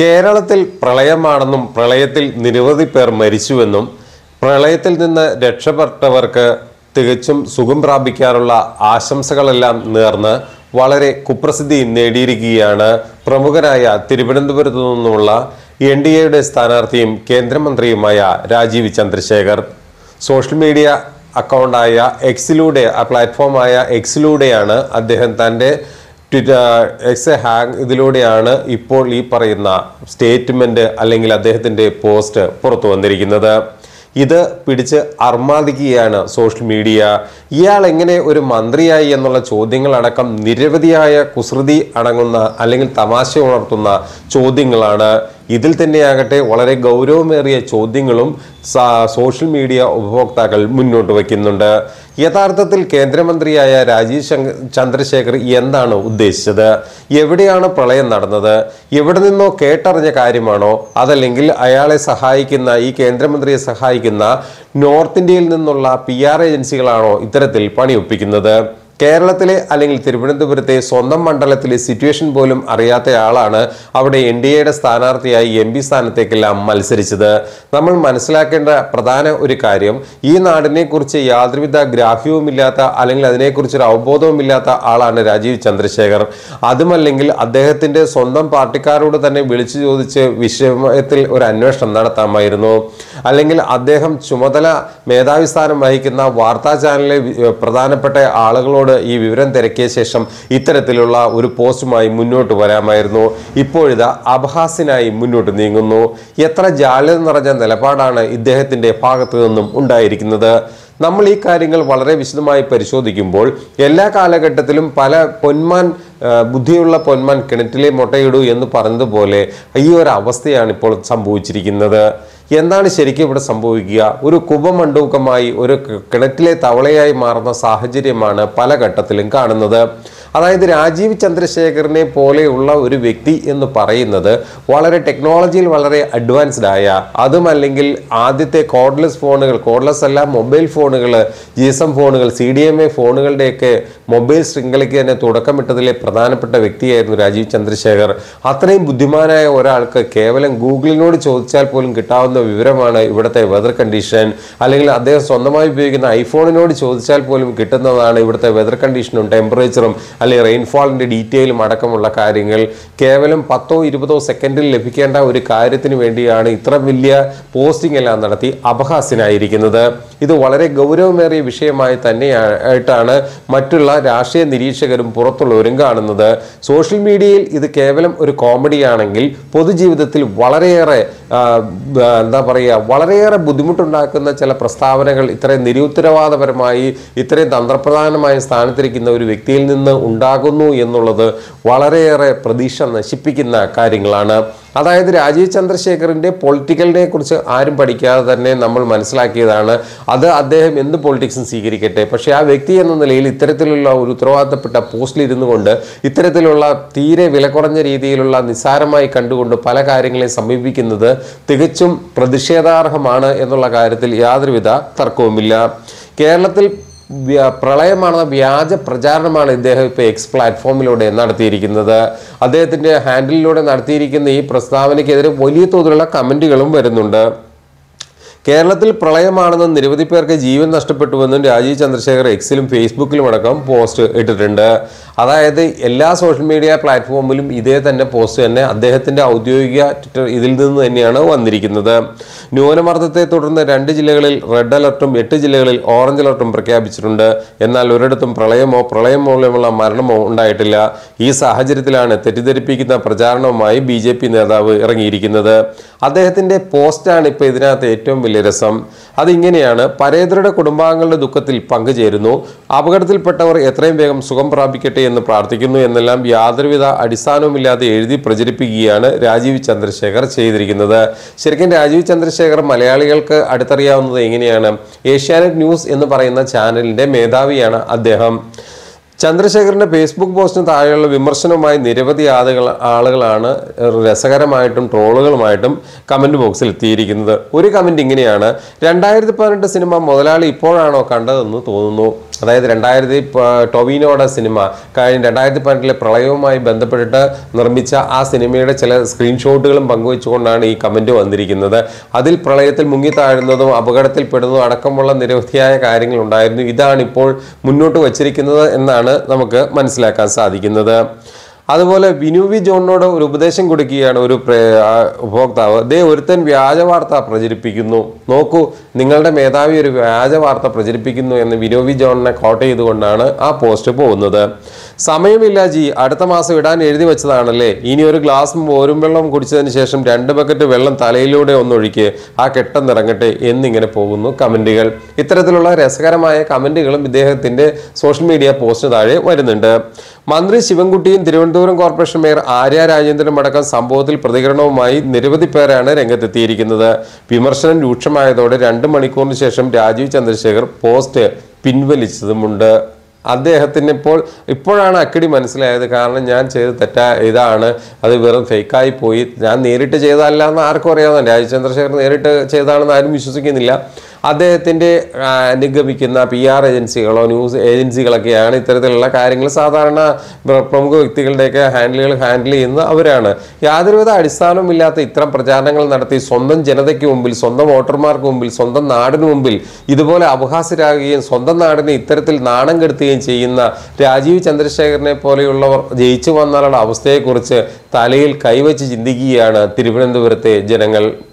കേരളത്തിൽ പ്രളയമാണെന്നും പ്രളയത്തിൽ നിരവധി പേർ മരിച്ചുവെന്നും പ്രളയത്തിൽ നിന്ന് രക്ഷപ്പെട്ടവർക്ക് തികച്ചും സുഖം പ്രാപിക്കാനുള്ള ആശംസകളെല്ലാം നേർന്ന് വളരെ കുപ്രസിദ്ധി നേടിയിരിക്കുകയാണ് പ്രമുഖനായ തിരുവനന്തപുരത്തു നിന്നുള്ള എൻഡിഎയുടെ സ്ഥാനാർത്ഥിയും കേന്ദ്രമന്ത്രിയുമായ രാജീവ് ചന്ദ്രശേഖർ. സോഷ്യൽ മീഡിയ അക്കൗണ്ടായ എക്സിലൂടെ പ്ലാറ്റ്ഫോമായ എക്സിലൂടെയാണ് അദ്ദേഹം തൻ്റെ ഇതിലൂടെയാണ് ഇപ്പോൾ ഈ പറയുന്ന സ്റ്റേറ്റ്മെന്റ് അല്ലെങ്കിൽ അദ്ദേഹത്തിന്റെ പോസ്റ്റ് പുറത്തു വന്നിരിക്കുന്നത്. ഇത് പിടിച്ച് അർമാദിക്കുകയാണ് സോഷ്യൽ മീഡിയ. ഇയാൾ എങ്ങനെ ഒരു മന്ത്രിയായി എന്നുള്ള ചോദ്യങ്ങളടക്കം നിരവധിയായ കുസൃതി അടങ്ങുന്ന അല്ലെങ്കിൽ തമാശ ഉണർത്തുന്ന ചോദ്യങ്ങളാണ്. ഇതിൽ തന്നെയാകട്ടെ വളരെ ഗൗരവമേറിയ ചോദ്യങ്ങളും സോഷ്യൽ മീഡിയ ഉപഭോക്താക്കൾ മുന്നോട്ട് വയ്ക്കുന്നുണ്ട്. യഥാർത്ഥത്തിൽ കേന്ദ്രമന്ത്രിയായ രാജീവ് ചന്ദ്രശേഖർ എന്താണ് ഉദ്ദേശിച്ചത്? എവിടെയാണ് പ്രളയം നടന്നത്? എവിടെ നിന്നോ കേട്ടറിഞ്ഞ കാര്യമാണോ? അതല്ലെങ്കിൽ അയാളെ സഹായിക്കുന്ന ഈ കേന്ദ്രമന്ത്രിയെ സഹായിക്കുന്ന നോർത്ത് ഇന്ത്യയിൽ നിന്നുള്ള PR ഏജൻസികളാണോ ഇത്തരത്തിൽ പണിയൊപ്പിക്കുന്നത്? കേരളത്തിലെ അല്ലെങ്കിൽ തിരുവനന്തപുരത്തെ സ്വന്തം മണ്ഡലത്തിലെ സിറ്റുവേഷൻ പോലും അറിയാത്ത ആളാണ് അവിടെ NDAയുടെ സ്ഥാനാർത്ഥിയായി MP സ്ഥാനത്തേക്കെല്ലാം മത്സരിച്ചത്. നമ്മൾ മനസ്സിലാക്കേണ്ട പ്രധാന ഒരു കാര്യം, ഈ നാടിനെ കുറിച്ച് യാതൊരുവിധ ഗ്രാഹ്യവുമില്ലാത്ത അല്ലെങ്കിൽ അതിനെക്കുറിച്ചൊരു അവബോധവുമില്ലാത്ത ആളാണ് രാജീവ് ചന്ദ്രശേഖർ. അതുമല്ലെങ്കിൽ അദ്ദേഹത്തിന്റെ സ്വന്തം പാർട്ടിക്കാരോട് തന്നെ വിളിച്ചു ചോദിച്ച് വിഷയത്തിൽ ഒരു അന്വേഷണം നടത്താമായിരുന്നു. അല്ലെങ്കിൽ അദ്ദേഹം ചുമതല മേധാവി സ്ഥാനം വഹിക്കുന്ന വാർത്താ ചാനലിലെ പ്രധാനപ്പെട്ട ആളുകളോട് ഈ വിവരം തിരക്കിയ ശേഷം ഇത്തരത്തിലുള്ള ഒരു പോസ്റ്റുമായി മുന്നോട്ട് വരാമായിരുന്നു. ഇപ്പോഴിതാ അപഹാസ്യനായി മുന്നോട്ട് നീങ്ങുന്നു. എത്ര ജാള്യത നിറഞ്ഞ നിലപാടാണ് ഇദ്ദേഹത്തിന്റെ ഭാഗത്തു നിന്നും ഉണ്ടായിരിക്കുന്നത്. നമ്മൾ ഈ കാര്യങ്ങൾ വളരെ വിശദമായി പരിശോധിക്കുമ്പോൾ എല്ലാ കാലഘട്ടത്തിലും പല ബുദ്ധിയുള്ള പൊന്മാൻ കിണറ്റിലെ മുട്ടയിടൂ എന്ന് പറഞ്ഞതുപോലെ ഈ ഒരു അവസ്ഥയാണ് ഇപ്പോൾ സംഭവിച്ചിരിക്കുന്നത്. എന്താണ് ശരിക്കും ഇവിടെ സംഭവിക്കുക? ഒരു കുപമണ്ഡൂകമായി ഒരു കിണറ്റിലെ തവളയായി മാറുന്ന സാഹചര്യമാണ് പല ഘട്ടത്തിലും കാണുന്നത്. അതായത് രാജീവ് ചന്ദ്രശേഖറിനെ പോലെയുള്ള ഒരു വ്യക്തി എന്ന് പറയുന്നത് വളരെ ടെക്നോളജിയിൽ വളരെ അഡ്വാൻസ്ഡ് ആയ, അതുമല്ലെങ്കിൽ ആദ്യത്തെ കോർഡ്ലെസ് ഫോണുകൾ, കോർഡ്ലെസ് അല്ല മൊബൈൽ ഫോണുകൾ, GSM ഫോണുകൾ, CDMA ഫോണുകളുടെയൊക്കെ മൊബൈൽ ശൃംഖലയ്ക്ക് തന്നെ തുടക്കമിട്ടതിലെ പ്രധാനപ്പെട്ട വ്യക്തിയായിരുന്നു രാജീവ് ചന്ദ്രശേഖർ. അത്രയും ബുദ്ധിമാനായ ഒരാൾക്ക് കേവലം ഗൂഗിളിനോട് ചോദിച്ചാൽ പോലും കിട്ടാവുന്ന വിവരമാണ് ഇവിടുത്തെ വെതർ കണ്ടീഷൻ. അല്ലെങ്കിൽ അദ്ദേഹം സ്വന്തമായി ഉപയോഗിക്കുന്ന ഐഫോണിനോട് ചോദിച്ചാൽ പോലും കിട്ടുന്നതാണ് ഇവിടുത്തെ വെതർ കണ്ടീഷനും ടെമ്പറേച്ചറും അല്ലെങ്കിൽ റെയിൻഫോളിന്റെ ഡീറ്റെയിലും അടക്കമുള്ള കാര്യങ്ങൾ. കേവലം 10-20 സെക്കൻഡിൽ ലഭിക്കേണ്ട ഒരു കാര്യത്തിന് വേണ്ടിയാണ് ഇത്ര വലിയ പോസ്റ്റിംഗ് എല്ലാം നടത്തി അപഹാസ്യനായിരിക്കുന്നത്. ഇത് വളരെ ഗൗരവമേറിയ വിഷയമായി തന്നെയായിട്ടാണ് മറ്റുള്ള രാഷ്ട്രീയ നിരീക്ഷകരും പുറത്തുള്ളവരും കാണുന്നത്. സോഷ്യൽ മീഡിയയിൽ ഇത് കേവലം ഒരു കോമഡിയാണെങ്കിൽ പൊതുജീവിതത്തിൽ വളരെയേറെ വളരെയേറെ ബുദ്ധിമുട്ടുണ്ടാക്കുന്ന ചില പ്രസ്താവനകൾ ഇത്രയും നിരുത്തരവാദപരമായി ഇത്രയും തന്ത്രപ്രധാനമായ സ്ഥാനത്തിരിക്കുന്ന ഒരു വ്യക്തിയിൽ നിന്ന് ഉണ്ടാകുന്നു എന്നുള്ളത് വളരെയേറെ പ്രതീക്ഷ നശിപ്പിക്കുന്ന കാര്യങ്ങളാണ്. അതായത് രാജീവ് ചന്ദ്രശേഖറിന്റെ പൊളിറ്റിക്കലിനെ കുറിച്ച് ആരും പഠിക്കാതെ തന്നെ നമ്മൾ മനസ്സിലാക്കിയതാണ്. അത് അദ്ദേഹം എന്ത് പൊളിറ്റിക്സും സ്വീകരിക്കട്ടെ, പക്ഷേ ആ വ്യക്തി എന്ന നിലയിൽ ഇത്തരത്തിലുള്ള ഒരു ഉത്തരവാദിത്തപ്പെട്ട പോസ്റ്റിലിരുന്നു കൊണ്ട് ഇത്തരത്തിലുള്ള തീരെ വില കുറഞ്ഞ രീതിയിലുള്ള നിസ്സാരമായി കണ്ടുകൊണ്ട് പല കാര്യങ്ങളെയും സമീപിക്കുന്നത് തികച്ചും പ്രതിഷേധാർഹമാണ് എന്നുള്ള കാര്യത്തിൽ യാതൊരുവിധ തർക്കവുമില്ല. കേരളത്തിൽ പ്രളയമാണെന്ന വ്യാജ പ്രചാരണമാണ് ഇദ്ദേഹം ഇപ്പോൾ X പ്ലാറ്റ്ഫോമിലൂടെ നടത്തിയിരിക്കുന്നത്. അദ്ദേഹത്തിന്റെ ഹാൻഡിലിലൂടെ നടത്തിയിരിക്കുന്ന ഈ പ്രസ്താവനയ്ക്കെതിരെ വലിയ തോതിലുള്ള കമന്റുകളും വരുന്നുണ്ട്. കേരളത്തിൽ പ്രളയമാണെന്ന് നിരവധി പേർക്ക് ജീവൻ നഷ്ടപ്പെട്ടുവെന്നും രാജീവ് ചന്ദ്രശേഖർ Xലും ഫേസ്ബുക്കിലും അടക്കം പോസ്റ്റ് ഇട്ടിട്ടുണ്ട്. അതായത് എല്ലാ സോഷ്യൽ മീഡിയ പ്ലാറ്റ്ഫോമിലും ഇതേ തന്നെ പോസ്റ്റ് തന്നെ അദ്ദേഹത്തിന്റെ ഔദ്യോഗിക ട്വിറ്റർ ഇതിൽ നിന്ന് തന്നെയാണ് വന്നിരിക്കുന്നത്. ന്യൂനമർദ്ദത്തെ തുടർന്ന് 2 ജില്ലകളിൽ റെഡ് അലർട്ടും 8 ജില്ലകളിൽ ഓറഞ്ച് അലർട്ടും പ്രഖ്യാപിച്ചിട്ടുണ്ട്. എന്നാൽ ഒരിടത്തും പ്രളയം മൂലമുള്ള മരണമോ ഉണ്ടായിട്ടില്ല. ഈ സാഹചര്യത്തിലാണ് തെറ്റിദ്ധരിപ്പിക്കുന്ന പ്രചാരണവുമായി BJP നേതാവ് ഇറങ്ങിയിരിക്കുന്നത്. അദ്ദേഹത്തിന്റെ പോസ്റ്റാണ് ഇപ്പോൾ ഇതിനകത്ത് ഏറ്റവും വലിയ രസം. അതിങ്ങനെയാണ്: പരേതരുടെ കുടുംബാംഗങ്ങളുടെ ദുഃഖത്തിൽ പങ്കുചേരുന്നു, അപകടത്തിൽപ്പെട്ടവർ എത്രയും വേഗം സുഖം പ്രാപിക്കട്ടെ എന്ന് പ്രാർത്ഥിക്കുന്നു എന്നെല്ലാം യാതൊരുവിധ അടിസ്ഥാനവുമില്ലാതെ എഴുതി പ്രചരിപ്പിക്കുകയാണ് രാജീവ് ചന്ദ്രശേഖർ ചെയ്തിരിക്കുന്നത്. ശരിക്കും രാജീവ് ചന്ദ്രശേഖർ മലയാളികൾക്ക് അടുത്തറിയാവുന്നത് എങ്ങനെയാണ്? ഏഷ്യാനെറ്റ് ന്യൂസ് എന്ന് പറയുന്ന ചാനലിന്റെ മേധാവിയാണ് അദ്ദേഹം. ചന്ദ്രശേഖറിന്റെ ഫേസ്ബുക്ക് പോസ്റ്റിന് താഴെയുള്ള വിമർശനവുമായി നിരവധി ആളുകളാണ് രസകരമായിട്ടും ട്രോളുകളുമായിട്ടും കമന്റ് ബോക്സിൽ എത്തിയിരിക്കുന്നത്. ഒരു കമന്റ് ഇങ്ങനെയാണ്: 2018 സിനിമ മുതലാളി ഇപ്പോഴാണോ കണ്ടതെന്ന് തോന്നുന്നു. അതായത് ടൊവിനോയുടെ സിനിമ കഴിഞ്ഞ 2018 പ്രളയവുമായി ബന്ധപ്പെട്ടിട്ട് നിർമ്മിച്ച ആ സിനിമയുടെ ചില സ്ക്രീൻഷോട്ടുകളും പങ്കുവെച്ചുകൊണ്ടാണ് ഈ കമന്റ് വന്നിരിക്കുന്നത്. അതിൽ പ്രളയത്തിൽ മുങ്ങിത്താഴുന്നതും അപകടത്തിൽപ്പെടുന്നതും അടക്കമുള്ള നിരവധിയായ കാര്യങ്ങൾ ഉണ്ടായിരുന്നു. ഇതാണ് ഇപ്പോൾ മുന്നോട്ട് വച്ചിരിക്കുന്നത് എന്നാണ് നമുക്ക് മനസ്സിലാക്കാൻ സാധിക്കുന്നത്. അതുപോലെ വിനു വി ജോണിനോട് ഒരു ഉപദേശം കൊടുക്കുകയാണ് ഒരു ഉപഭോക്താവ്. ഒരുത്തൻ വ്യാജ വാർത്ത പ്രചരിപ്പിക്കുന്നു, നോക്കൂ നിങ്ങളുടെ മേധാവി ഒരു വ്യാജ വാർത്ത പ്രചരിപ്പിക്കുന്നു എന്ന് വിനു വി ജോണിനെ കോട്ട് ചെയ്തുകൊണ്ടാണ് ആ പോസ്റ്റ് പോകുന്നത്. സമയമില്ല ജി, അടുത്ത മാസം ഇടാൻ എഴുതി വെച്ചതാണല്ലേ, ഇനി ഒരു ഗ്ലാസ് മോരും വെള്ളം കുടിച്ചതിന് ശേഷം 2 ബക്കറ്റ് വെള്ളം തലയിലൂടെ ഒന്നൊഴിക്ക്, ആ കെട്ടെന്നിറങ്ങട്ടെ എന്നിങ്ങനെ പോകുന്നു കമന്റുകൾ. ഇത്തരത്തിലുള്ള രസകരമായ കമന്റുകളും ഇദ്ദേഹത്തിന്റെ സോഷ്യൽ മീഡിയ പോസ്റ്റിന് താഴെ വരുന്നുണ്ട്. മന്ത്രി ശിവൻകുട്ടിയും തിരുവനന്തപുരം കോർപ്പറേഷൻ മേയർ ആര്യ രാജേന്ദ്രനും അടക്കം സംഭവത്തിൽ പ്രതികരണവുമായി നിരവധി പേരാണ് രംഗത്തെത്തിയിരിക്കുന്നത്. വിമർശനം രൂക്ഷമായതോടെ 2 മണിക്കൂറിന് ശേഷം രാജീവ് ചന്ദ്രശേഖർ പോസ്റ്റ് പിൻവലിച്ചതുമുണ്ട്. അദ്ദേഹത്തിന് ഇപ്പോഴാണ് അക്കടി മനസ്സിലായത്. കാരണം ഞാൻ ചെയ്ത് ഇതാണ്, അത് വെറും ഫേക്കായി പോയി, ഞാൻ നേരിട്ട് ചെയ്തതല്ല എന്ന് ആർക്കും അറിയാവുന്ന, രാജീവ് ചന്ദ്രശേഖർ നേരിട്ട് ചെയ്തതാണെന്ന് ആരും വിശ്വസിക്കുന്നില്ല. അദ്ദേഹത്തിൻ്റെ അനുഗമിക്കുന്ന PR ഏജൻസികളോ ന്യൂസ് ഏജൻസികളൊക്കെയാണ് ഇത്തരത്തിലുള്ള കാര്യങ്ങൾ സാധാരണ പ്രമുഖ വ്യക്തികളുടെയൊക്കെ ഹാൻഡിൽ ചെയ്യുന്ന അവരാണ്. യാതൊരുവിധ അടിസ്ഥാനവുമില്ലാത്ത ഇത്തരം പ്രചാരണങ്ങൾ നടത്തി സ്വന്തം ജനതയ്ക്ക് മുമ്പിൽ, സ്വന്തം വോട്ടർമാർക്ക് മുമ്പിൽ, സ്വന്തം നാടിന് മുമ്പിൽ ഇതുപോലെ അപഹാസ്യരാകുകയും സ്വന്തം നാടിനെ ഇത്തരത്തിൽ നാണം കെടുത്തുകയും ചെയ്യുന്ന രാജീവ് ചന്ദ്രശേഖരനെ പോലെയുള്ളവർ ജയിച്ചു വന്നാലുള്ള അവസ്ഥയെക്കുറിച്ച് തലയിൽ കൈവച്ച് ചിന്തിക്കുകയാണ് തിരുവനന്തപുരത്തെ ജനങ്ങൾ.